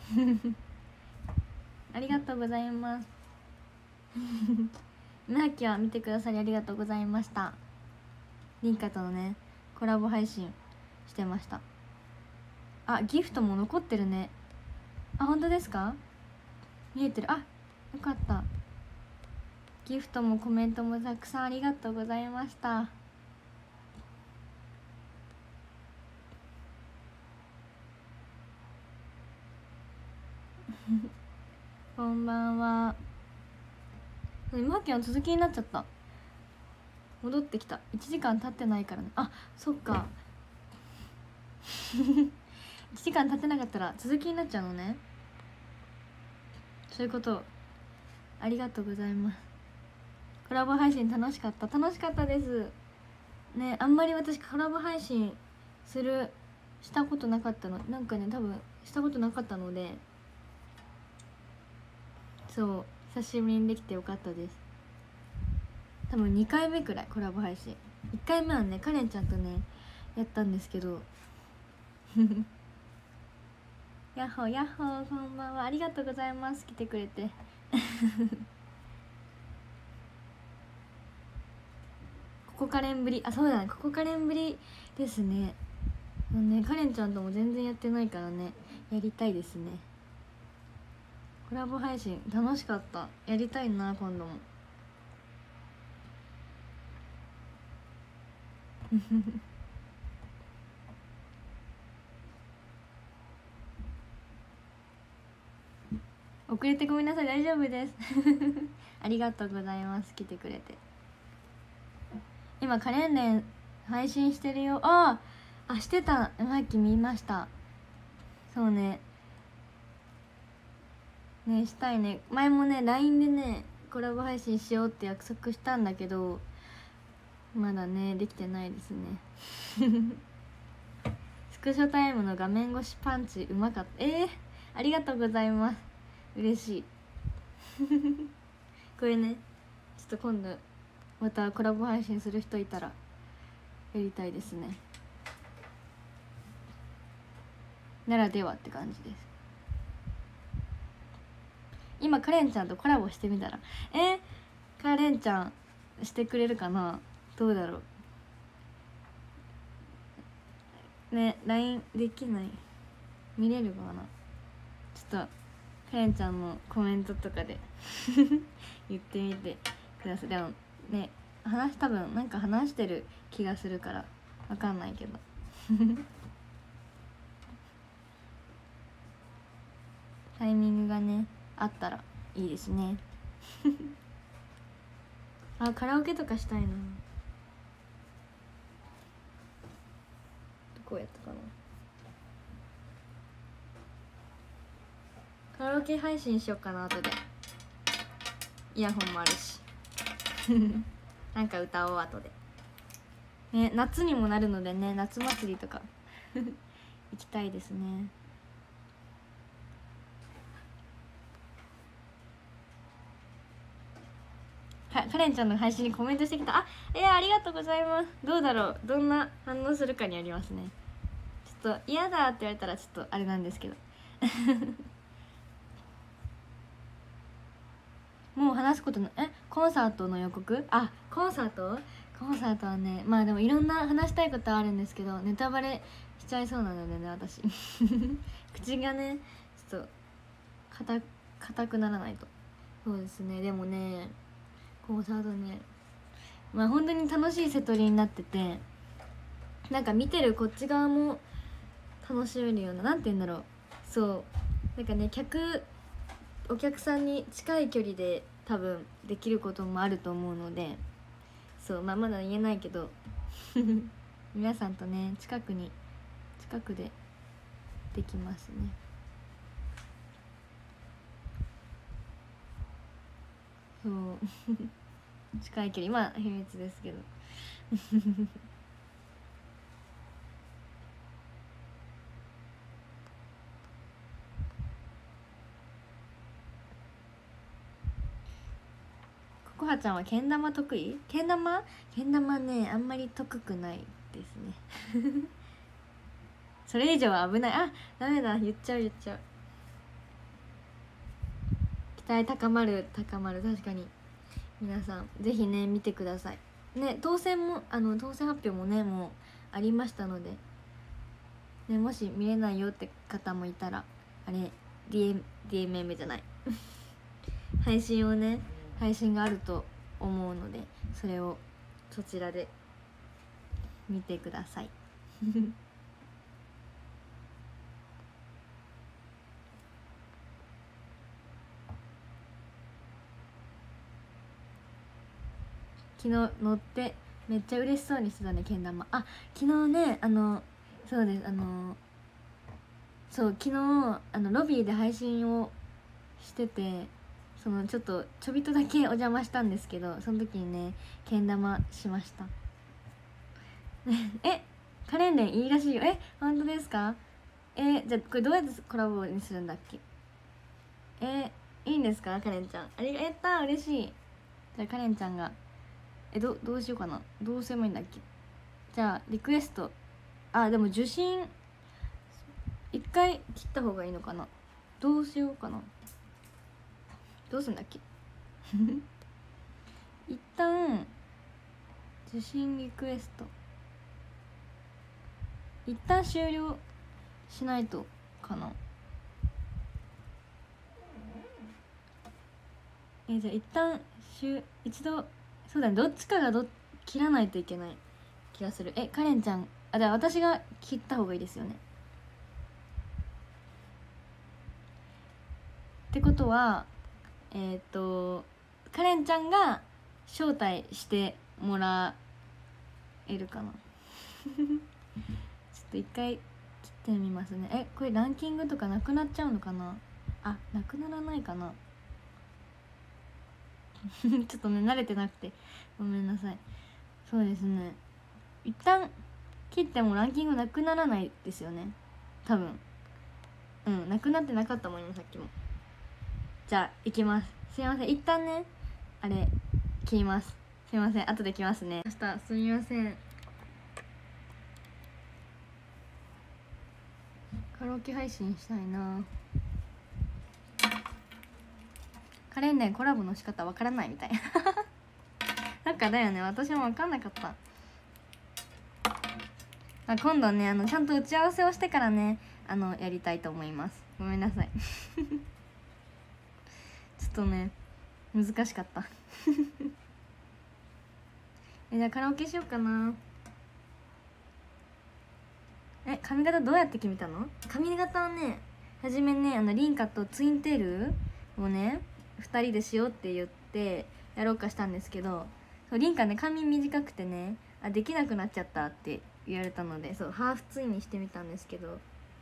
ありがとうございます。なはきは見てくださりありがとうございました。リンカとのねコラボ配信してました。あ、ギフトも残ってるね。あ、本当ですか？見えてる。あ、よかった。ギフトもコメントもたくさんありがとうございました。こんばんは。マーキーの続きになっちゃった。戻ってきた。1時間経ってないからね。あ、そっか。1時間経ってなかったら続きになっちゃうのね。そういうこと。ありがとうございます。コラボ配信楽しかったですね。あんまり私コラボ配信したことなかったの。なんかね、多分したことなかったので、そう久しぶりにできてよかったです。多分2回目くらいコラボ配信。1回目はねカレンちゃんとねやったんですけどやっほーやっほー、こんばんは。ありがとうございます、来てくれてここカレンぶり。あ、そうだね、ここカレンぶりですね。カレンちゃんとも全然やってないからね、やりたいですね。コラボ配信楽しかった。やりたいな、今度も遅れてごめんなさい。大丈夫ですありがとうございます、来てくれて。今カレンレン配信してるよ。してた。さっき見ました。そうねしたいね。前もね LINE でねコラボ配信しようって約束したんだけど、まだねできてないですねスクショタイムの画面越しパンチうまかった。ありがとうございます。嬉しいこれねちょっと今度またコラボ配信する人いたらやりたいですね。ならではって感じです。今カレンちゃんとコラボしてみたらカレンちゃんしてくれるかな。どうだろうね。 LINE できない、見れるかな。ちょっとカレンちゃんのコメントとかで言ってみてください。でもね多分なんか話してる気がするからわかんないけどタイミングがねあったらいいですねカラオケとかしたいな。どこやったかな。カラオケ配信しようかな。後でイヤホンもあるしなんか歌おう後でね。夏にもなるのでね、夏祭りとか行きたいですね。カレンちゃんの配信にコメントしてきた。ありがとうございます。どうだろう、どんな反応するかにありますね。ちょっと嫌だって言われたらちょっとあれなんですけどもう話すことのコンサートの予告。コンサートはね、まあでもいろんな話したいことはあるんですけど、ネタバレしちゃいそうなのでね、私口がねちょっと硬くならないと。そうですね。でもねコンサートね、まあ本当に楽しい瀬戸りになってて、なんか見てるこっち側も楽しめるような、なんて言うんだろう、そうなんかねお客さんに近い距離で多分できることもあると思うので、そうまだ言えないけど皆さんとね近くでできますね。そう近い距離、まあ秘密ですけどコハちゃんはけん玉得意？けん玉ねあんまり得くないですねそれ以上は危ない。ダメだ、言っちゃう待高まる高まる。確かに皆さんぜひね見てくださいね。当選発表もねもうありましたので、ね、もし見れないよって方もいたらあれ DMM じゃない配信があると思うので、それをそちらで見てください昨日乗ってめっちゃ嬉しそうにしてたね、けん玉。あ、昨日ねそうです、そう昨日ロビーで配信をしてて、ちょっとちょびっとだけお邪魔したんですけど、その時にねけん玉しましたえ、カレンレンいいらしいよ。え、本当ですか？じゃあこれどうやってコラボにするんだっけ？いいんですかカレンちゃん。やったー、嬉しい。じゃあカレンちゃんがどうしようかな、どうすればいいんだっけ。じゃあリクエスト、でも受信一回切った方がいいのかな、どうしようかな、どうすんだっけ一旦受信リクエスト一旦終了しないとかな。じゃあ一旦一度、そうだね、どっちかが切らないといけない気がする。カレンちゃん、じゃあ私が切った方がいいですよね。ってことはカレンちゃんが招待してもらえるかなちょっと一回切ってみますね。これランキングとかなくなっちゃうのかな。なくならないかなちょっとね慣れてなくてごめんなさい。そうですね、一旦切ってもランキングなくならないですよね多分。なくなってなかったもん今さっきも。じゃあ行きます。すいません、一旦ね切ります。すいません、後で来ますね。すみません。カラオケ配信したいな。カレンデンコラボの仕方わからないみたいなんかだよね、私も分かんなかった。今度ねちゃんと打ち合わせをしてからねやりたいと思います。ごめんなさいちょっとね難しかったじゃあカラオケしようかな。髪型どうやって決めたの？髪型はねはじめねリンカとツインテールをね2人でしようって言ってやろうかしたんですけど、リンカね髪短くてねできなくなっちゃったって言われたので、ハーフツインにしてみたんですけど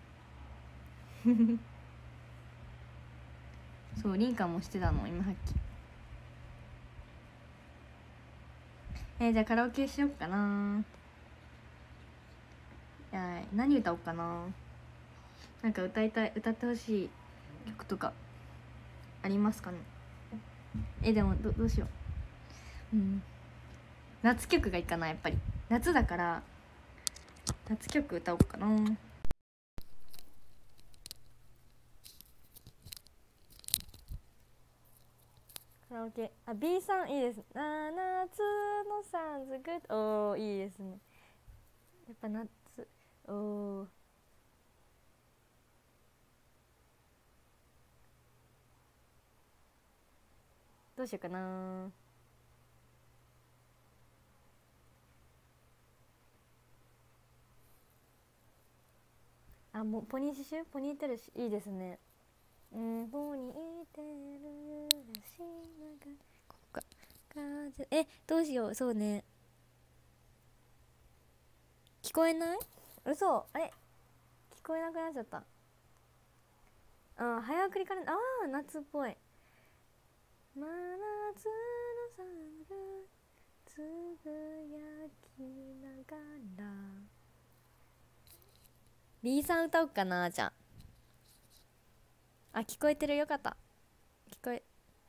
そうリンカもしてたの今さっき。じゃあカラオケしよっかな。何歌おうかな。なんか歌ってほしい曲とかありますかね。でもどうしよう。夏曲がいいかな。やっぱり夏だから夏曲歌おうかな。カラオケB さんいいです。夏のサンズグッド、おーいいですね。やっぱ夏、おーどうしようかな。もうポニーテールいいですね。ポニーテールらしながここか風どうしよう。そうね、聞こえない？嘘、聞こえなくなっちゃった。早送りから夏っぽい。真夏のサングつぶやきながら B さん歌おうかな。じゃ聞こえてる、よかった。聞こえ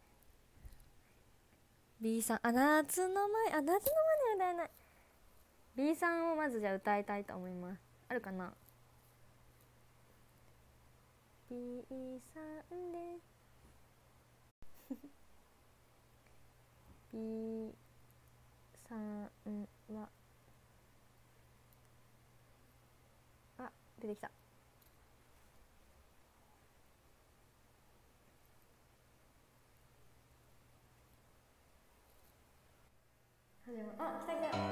B さん夏の前に歌えない。 B さんをまずじゃあ歌いたいと思います。あるかな。 B さんで B さんは出てきた。来た来た。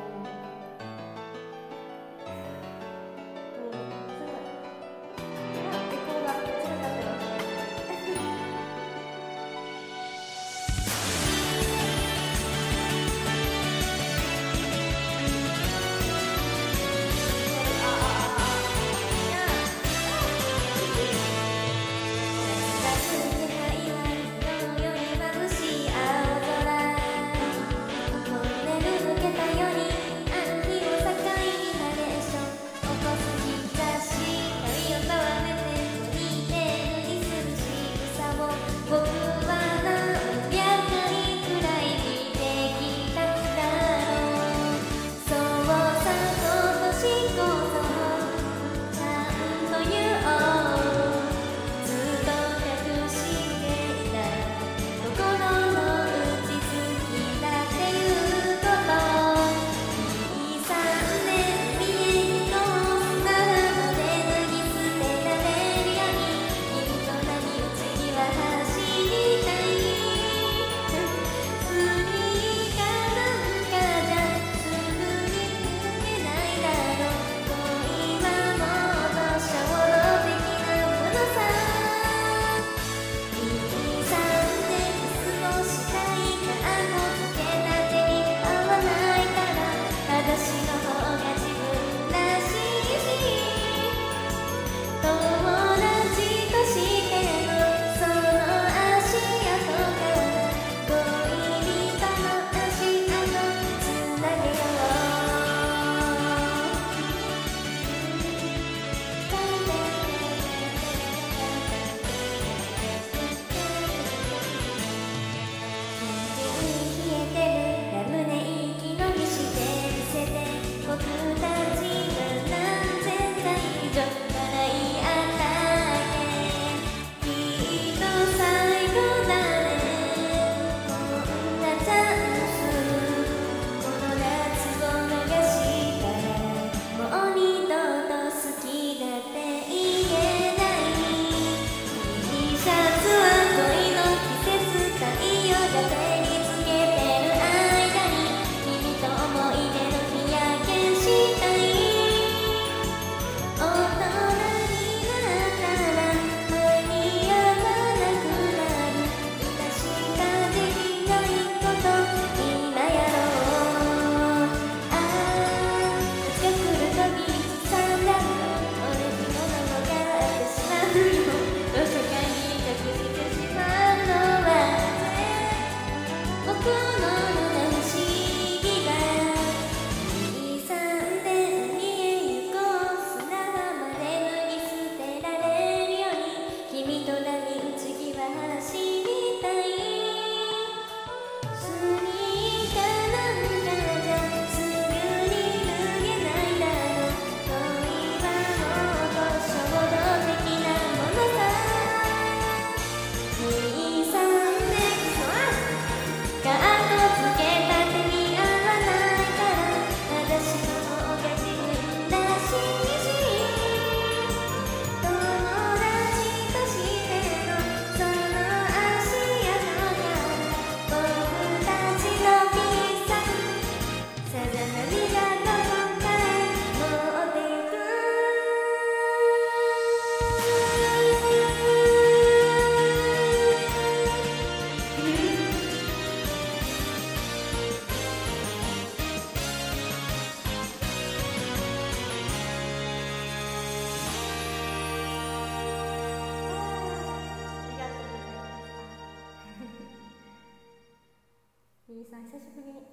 さん久しぶりに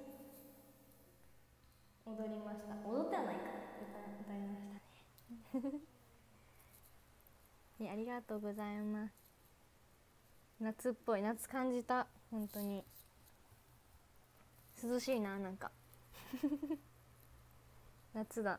踊りました。踊ってはないか、歌いましたねありがとうございます。夏っぽい、夏感じた。本当に涼しいな、なんか夏だ。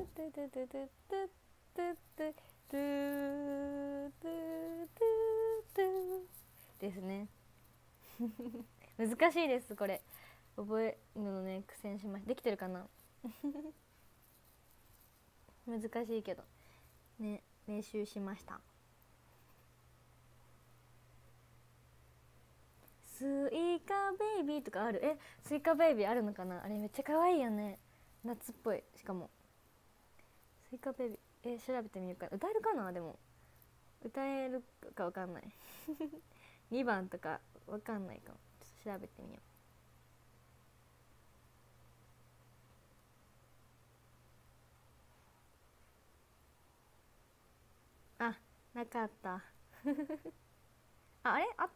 ですね。難しいです、これ覚えるのね。苦戦しました。できてるかな。難しいけどね、練習しました。スイカベイビーとかある？スイカベイビーあるのかな。あれめっちゃ可愛いよね、夏っぽい。しかもスイカベイビー、調べてみようか。歌えるかな。でも歌えるかわかんない。2番とかわかんないかも。ちょっと調べてみよう。あ、なかった。あれあった。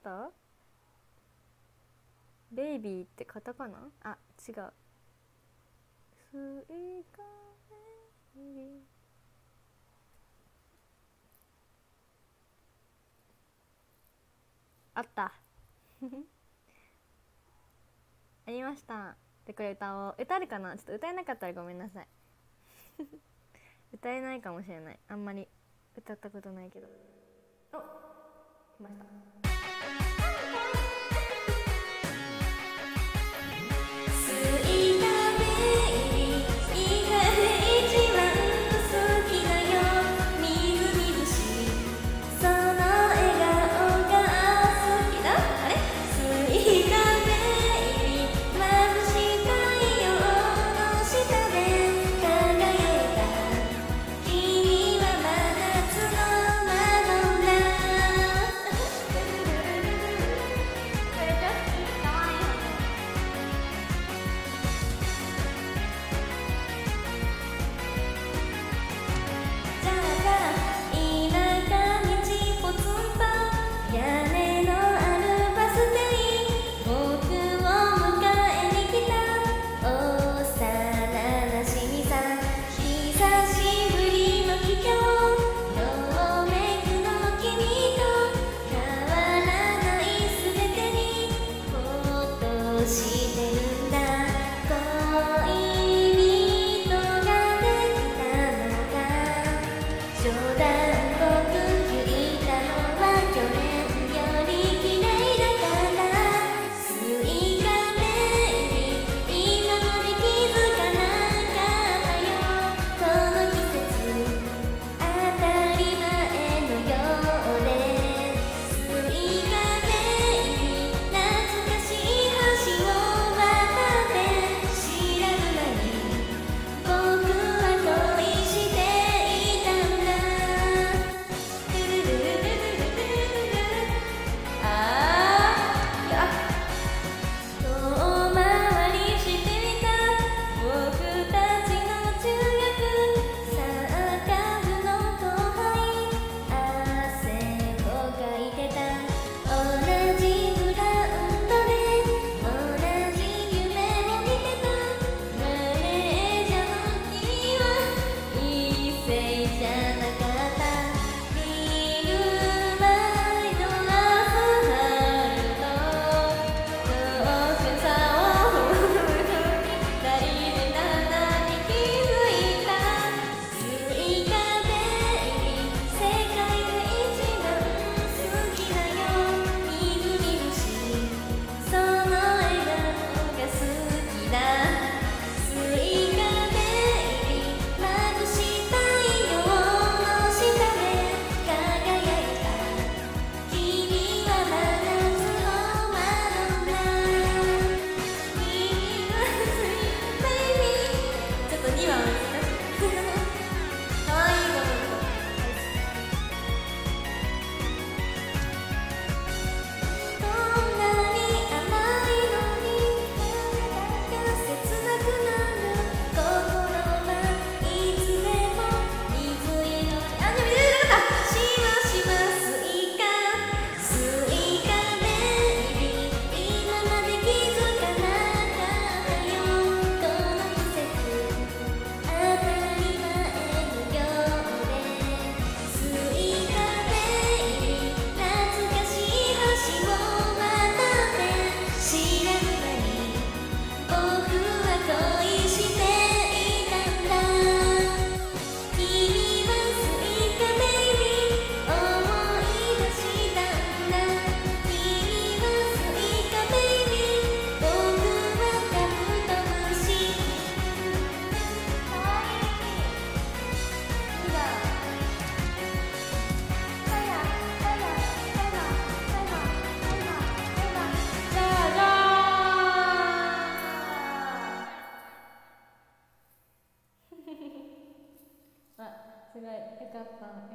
ベイビーってカタカナ？あ、違う。スイカベイビー、あった。ありました。で、これ歌えるかな。ちょっと歌えなかったらごめんなさい。歌えないかもしれない。あんまり歌ったことないけど。お、来ました。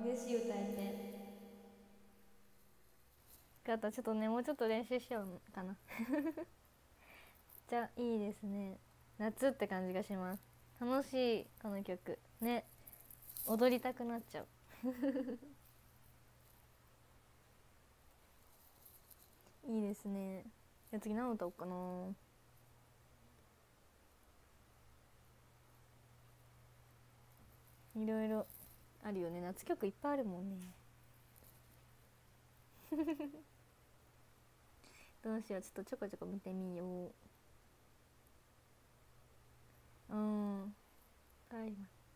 嬉しい歌えて。あとちょっとね、もうちょっと練習しようかなじゃあいいですね。夏って感じがします。楽しいこの曲ね、踊りたくなっちゃういいですね。じゃあ次何歌おうかな。いろいろあるよね、夏曲いっぱいあるもんねどうしよう、ちょっとちょこちょこ見てみよう。はい、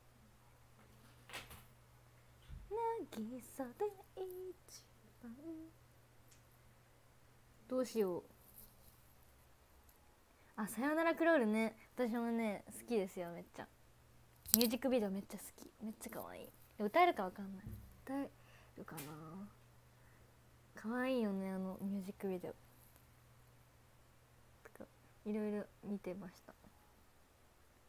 渚で一番、どうしよう。あ、さよならクロールね、私もね好きですよ。めっちゃミュージックビデオめっちゃ好き、めっちゃ可愛い。歌えるかわかんない、歌えるかな。可愛いよね、あのミュージックビデオ。いろいろ見てました。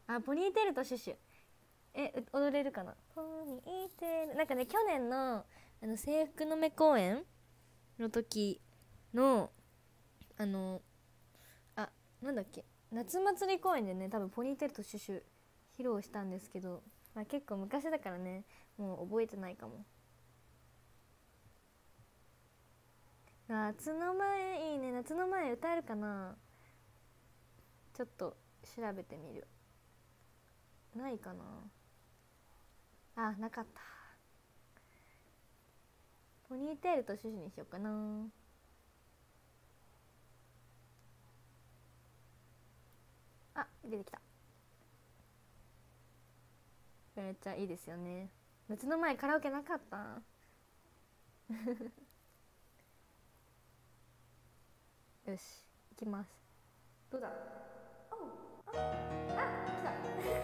あ、ポニーテールとシュシュ、踊れるかな。ポニーテール、なんかね、去年の制服の目公演の時のなんだっけ、夏祭り公演でね、多分ポニーテールとシュシュ披露したんですけど、まあ、結構昔だからね、もう覚えてないかも。夏の前、いいね、夏の前歌えるかな。ちょっと調べてみる。ないかな。あ、なかった。ポニーテールとシュシュにしようかな。あ、出てきた。めっちゃいいですよね。夏の前カラオケなかったよし、行きます。どうだ。おう、あ、来た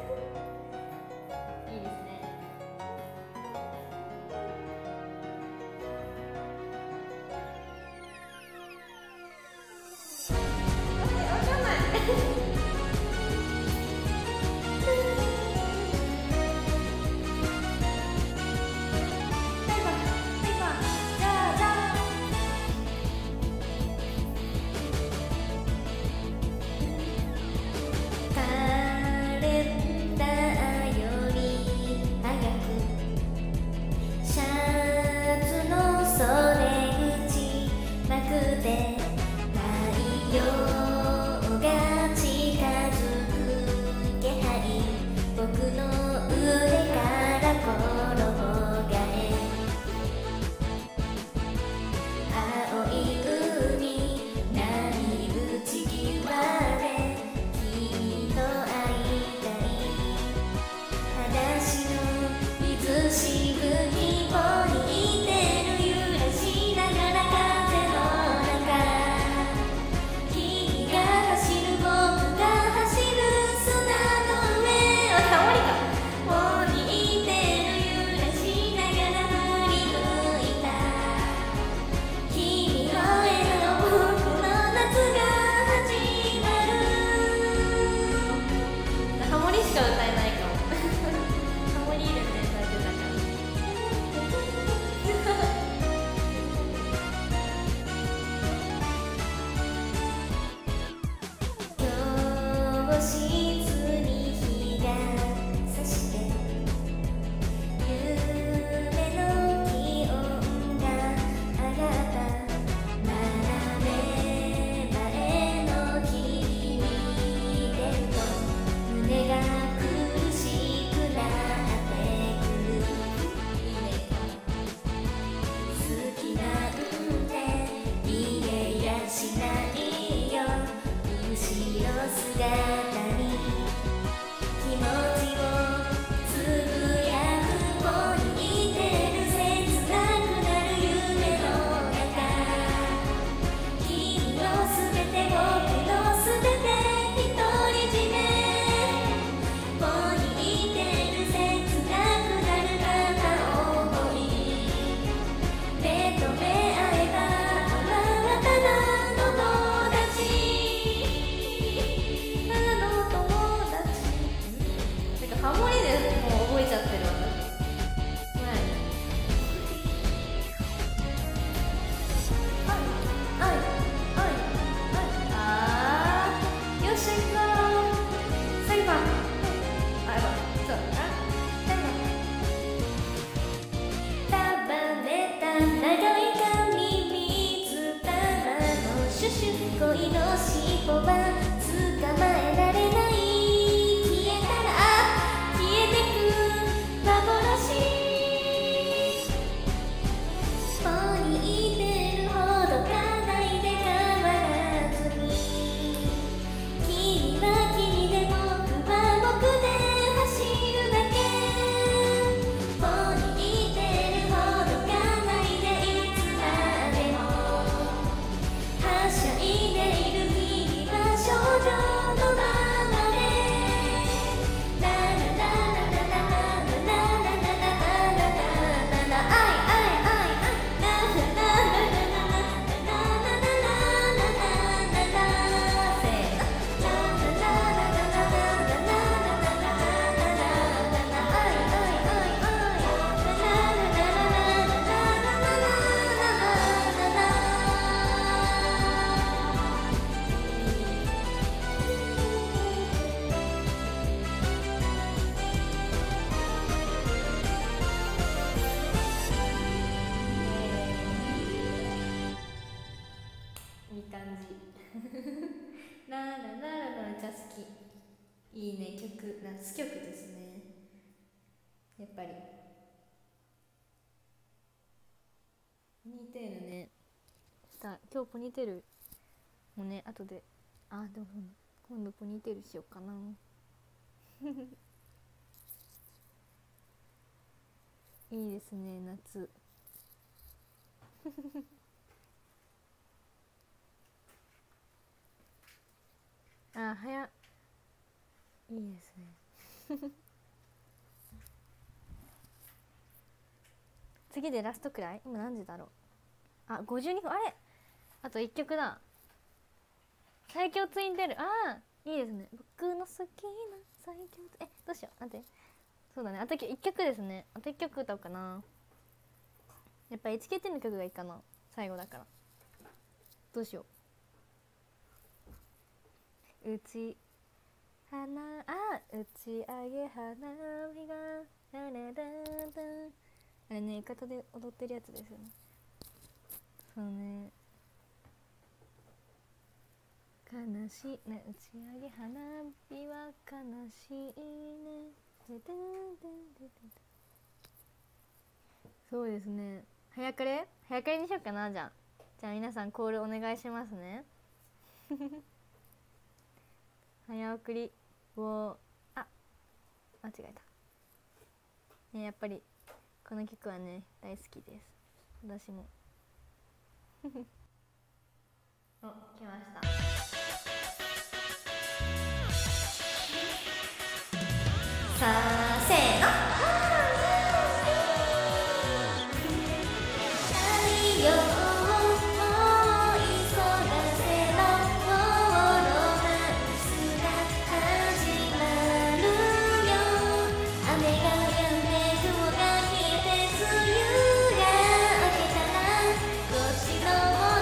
いいですね。わかんない 「 恋の尻尾は捕まえられない消えたら消えてく幻ポニーテールほど叶いで変わらずに君は君で僕は僕で走るだけポニーテールほど叶いでいつまでもはしゃいでいる君は少女のままでラララララララララララララララ愛愛愛愛ラララララララララララララせーのラララララララララララ愛愛愛愛ラララララララララララいい感じラララララめっちゃ好きいいね曲夏曲ですねやっぱりポニーテールね今日ポニーテールもね後ででも今度ポニーテールしようかないいですね夏いいですね次でラストくらい今何時だろう52分あと1曲だ最強ツインテールいいですね僕の好きな最強どうしよう待ってそうだねあと1曲ですねあと1曲歌おうかなやっぱ HKT の曲がいいかな最後だからどうしよう打ち上げ花火がララララあれね浴衣で踊ってるやつですよねそうね悲しいね打ち上げ花火は悲しいねそうですね早くれにしようかなじゃあ皆さんコールお願いしますね早送りを間違えたねやっぱりこの曲はね大好きです私も来ましたさあせーの太陽を追いそらせろロマンスが始まるよ雨が止んで雲が消えて梅雨が明けたら星の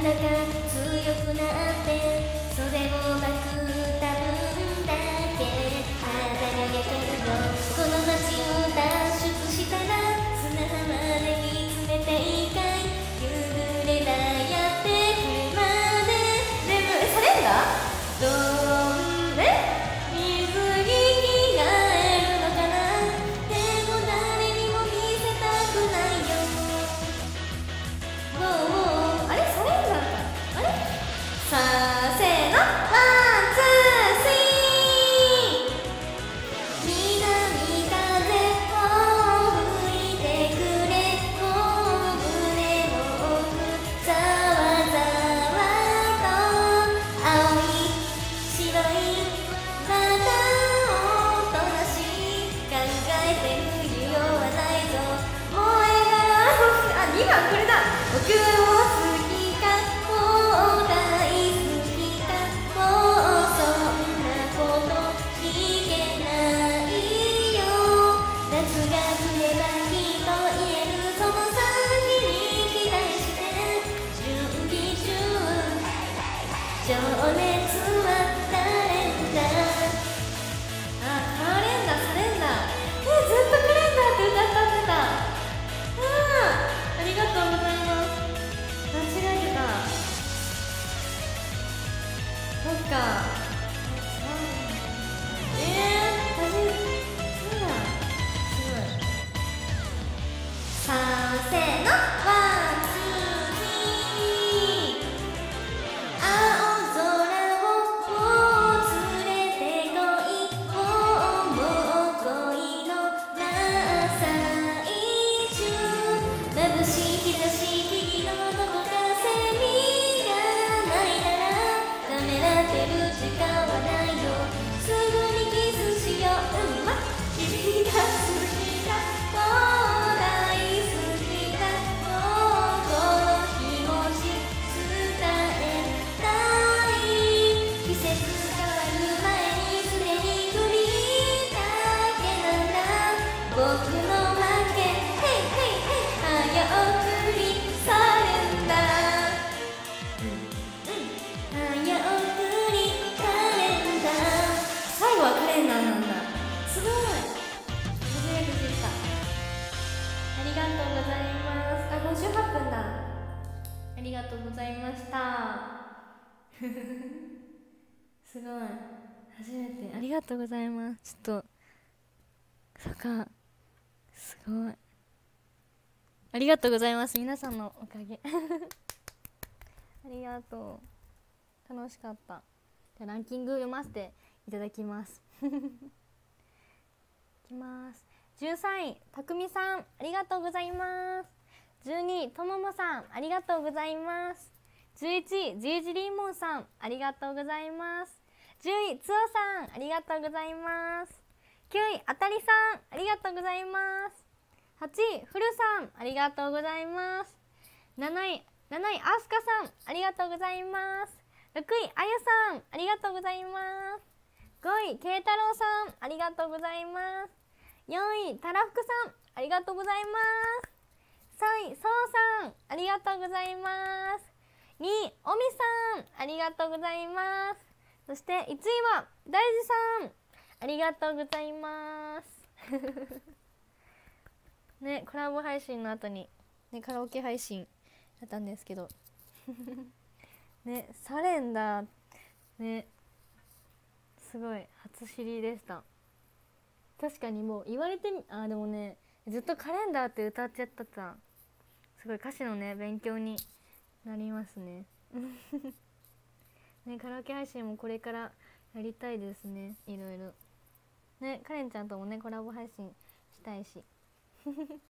だか強くなって袖をまくった分だけ輝けるよ。この街を脱出したら砂浜で見つめていたい。夕暮れだやってくるまで全部サレンダーどんで水着着替えるのかな。でも誰にも見せたくないよ。もうあれサレンダーかあれさあせーのワンツースリー。南風を吹いてくれ小舟の奥ざわざわと青い白い旗をとなし考えて冬よはないぞ。燃えがあ2番これだ。僕を好きかもう大好きかもうそんなこと聞けないよ。夏が来ればきっと言える。その先に期待して準備中。情熱は誰だ。あ、カレンダーサレンダーずっとカレンダーって歌ってた。ありがとうございます。間違えてた。そっか。そうだ。すごい。さあせーのワンツースリー。青空を連れてこい。もう恋のな最中。眩しい日差し木々のどこかセミが鳴いたらためらってる時間はないよ。すぐにキスしよう。君が好きだもう大好きだもうこの気持ち伝えたい。季節変わる前にすでに首だけなんだ僕の負け。ヘイヘイヘイ早送りサレンダー。早送りカレンダー。最後はカレンダーなんだ。すごい初めて知った。ありがとうございます。あ、58分だ。ありがとうございましたすごい初めてありがとうございます。ちょっとそっかすごいありがとうございます。皆さんのおかげありがとう。楽しかった。じゃあランキング読ませていただきますいきます。13位たくみさんありがとうございます。12位とももさんありがとうございます。11位じいじりんもんさんありがとうございます。10位つおさんありがとうございます。9位あたりさんありがとうございます。8位ふるさんありがとうございます。7位あすかさんありがとうございます。6位あゆさんありがとうございます。5位けいたろうさんありがとうございます。4位たらふくさんありがとうございます。3位そうさんありがとうございます。2位おみさんありがとうございます。そして1位は大地さんありがとうございますね、コラボ配信の後に、ね、カラオケ配信だったんですけどね、サレンダーねすごい初知りでした。確かにもう言われてみでもねずっとカレンダーって歌っちゃったさ。すごい歌詞のね勉強になりますねね、カラオケ配信もこれからやりたいですね。いろいろね、カレンちゃんともねコラボ配信したいし